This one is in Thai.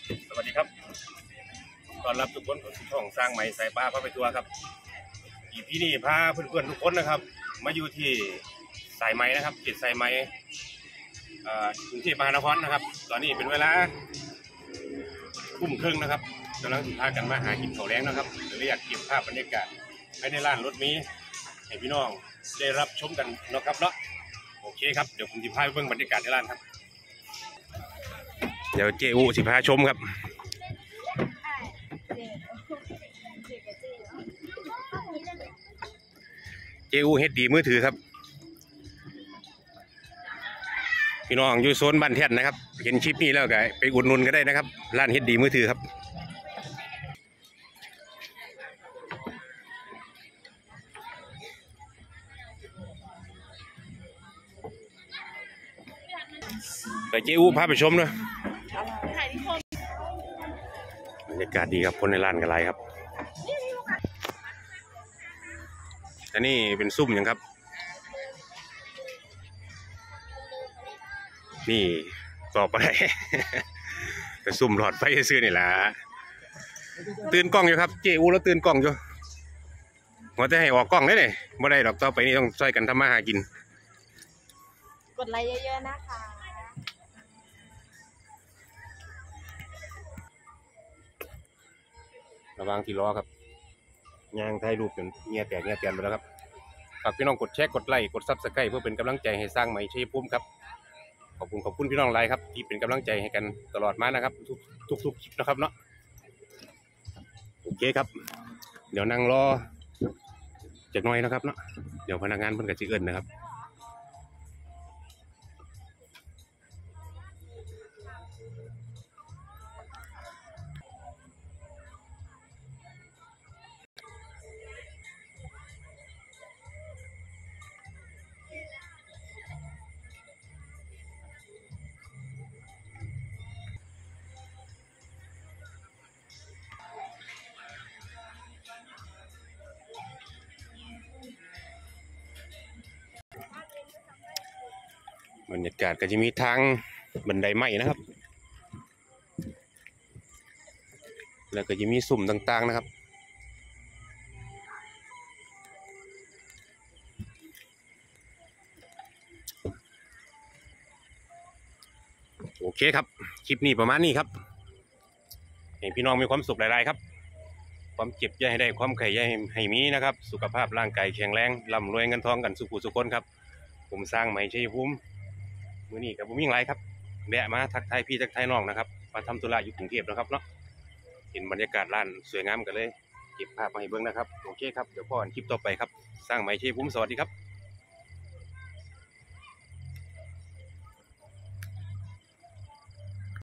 สวัสดีครับต้อนรับทุกคนของช่องสร้างไหมสายปลาพาไปทัวร์ครับEPนี้พาเพื่อนๆทุกคนนะครับมาอยู่ที่สายไหมนะครับเขตสายไหมกรุงเทพมหานครนะครับตอนนี้เป็นเวลาทุ่มครึ่งนะครับกำลังพากันมาหากินข้าวแล้งนะครับเรียกเก็บภาพบรรยากาศให้ในร้านรถมีให้พี่น้องได้รับชมกันนะครับเนาะโอเคครับเดี๋ยวผมจะพาไปเบิ่งบรรยากาศในร้านครับเดี๋ยวเจอูสิพาชมครับเจอูเฮ็ดดีมือถือครับพี่น้องอยู่โซนบ้านเทียนนะครับเห็นคลิปนี้แล้วก็ไปอุดหนุนก็ได้นะครับร้านเฮ็ดดีมือถือครับไปเจอูพาไปชมด้วยบรรยากาศดีครับคนในร้านกันหลายครับอันนี้เป็นซุ่มยังครับนี่ต่อไป เป็นซุ่มหลอดไฟซื้อนี่แหละตื่นกล้องอยู่ครับเจอูแล้วตื่นกล้องอยู่หัวจะให้ออกกล้องได้เลยไม่ได้ดอกต่อไปนี่ต้องช่วยกันทำมาหากินกดไลค์เยอะๆนะคะระวังที่ล้อครับยางถ่ายรูปจนเงียแตกเงียเตียนไปแล้วครับฝากพี่น้องกดแชร์กดไลค์กดซับสไครต์เพื่อเป็นกำลังใจให้สร้างไหมชัยภูมิครับขอบคุณพี่น้องหลายครับที่เป็นกำลังใจให้กันตลอดมานะครับทุกคลิปนะครับเนาะโอเคครับเดี๋ยวนั่งรอจากน้อยนะครับเนาะเดี๋ยวพนักงานเพิ่นกับจิเอิญนะครับบรรยากาศก็จะมีทางบันไดไม้นะครับแล้วก็จะมีสุ่มต่างๆนะครับโอเคครับคลิปนี้ประมาณนี้ครับให้พี่น้องมีความสุขหลายๆครับความเจ็บอย่าให้ได้ความไข่อย่าให้มีนะครับสุขภาพร่างกายแข็งแรงร่ำรวยเงินทองกันสุขุสุขคนครับผมสร้างไหมชัยภูมิมื้อนี้กับผมยิ่งไรครับแวะมาทักทายพี่ทักทายน้องนะครับมาทำธุระอยู่กรุงเทพนะครับเนาะเห็นบรรยากาศร้านสวยงามกันเลยเก็บภาพมาให้เบิ่งนะครับโอเคครับเดี๋ยวพ่อกันคลิปต่อไปครับสร้างไหมชัยภูมิสวัสดีครับ